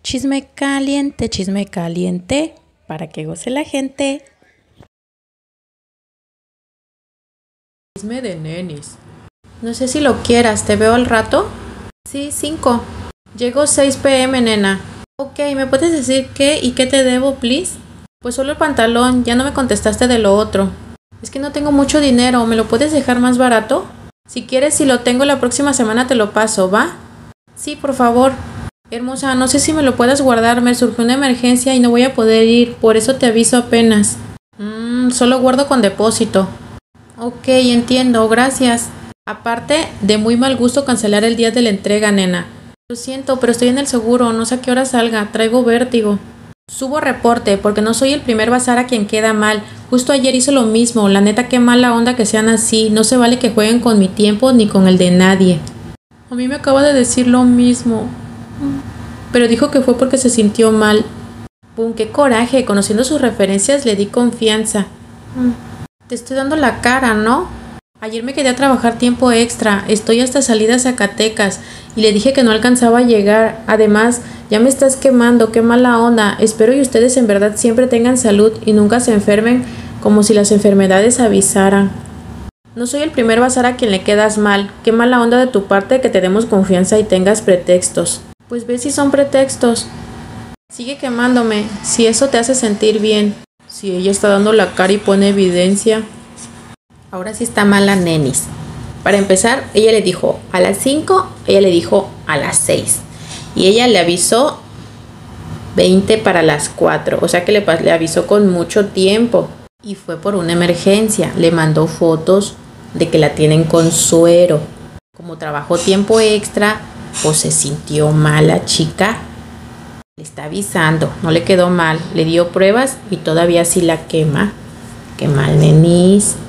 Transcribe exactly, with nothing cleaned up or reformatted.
Chisme caliente, chisme caliente, para que goce la gente. Chisme de nenis. No sé si lo quieras, ¿te veo al rato? Sí, cinco. Llego seis pe eme, nena. Ok, ¿me puedes decir qué y qué te debo, please? Pues solo el pantalón, ya no me contestaste de lo otro. Es que no tengo mucho dinero, ¿me lo puedes dejar más barato? Si quieres, si lo tengo la próxima semana te lo paso, ¿va? Sí, por favor. Hermosa, no sé si me lo puedas guardar, me surgió una emergencia y no voy a poder ir, por eso te aviso apenas. Mmm, solo guardo con depósito. Ok, entiendo, gracias. Aparte, de muy mal gusto cancelar el día de la entrega, nena. Lo siento, pero estoy en el seguro, no sé a qué hora salga, traigo vértigo. Subo reporte, porque no soy el primer bazar a quien queda mal. Justo ayer hizo lo mismo, la neta qué mala onda que sean así, no se vale que jueguen con mi tiempo ni con el de nadie. A mí me acaba de decir lo mismo, pero dijo que fue porque se sintió mal. Pum, qué coraje, conociendo sus referencias le di confianza. Te estoy dando la cara, ¿no? Ayer me quedé a trabajar tiempo extra, estoy hasta salida a Zacatecas y le dije que no alcanzaba a llegar. Además, ya me estás quemando, qué mala onda. Espero y ustedes en verdad siempre tengan salud y nunca se enfermen como si las enfermedades avisaran. No soy el primer bazar a quien le quedas mal. Qué mala onda de tu parte que te demos confianza y tengas pretextos. Pues ve si son pretextos. Sigue quemándome, si eso te hace sentir bien. Si ella está dando la cara y pone evidencia. Ahora sí está mala nenis. Para empezar, ella le dijo a las cinco, ella le dijo a las seis. Y ella le avisó veinte para las cuatro. O sea que le, le avisó con mucho tiempo. Y fue por una emergencia. Le mandó fotos de que la tienen con suero. Como trabajó tiempo extra, pues se sintió mal la chica. Le está avisando, no le quedó mal. Le dio pruebas y todavía sí la quema. Qué mal, nenis.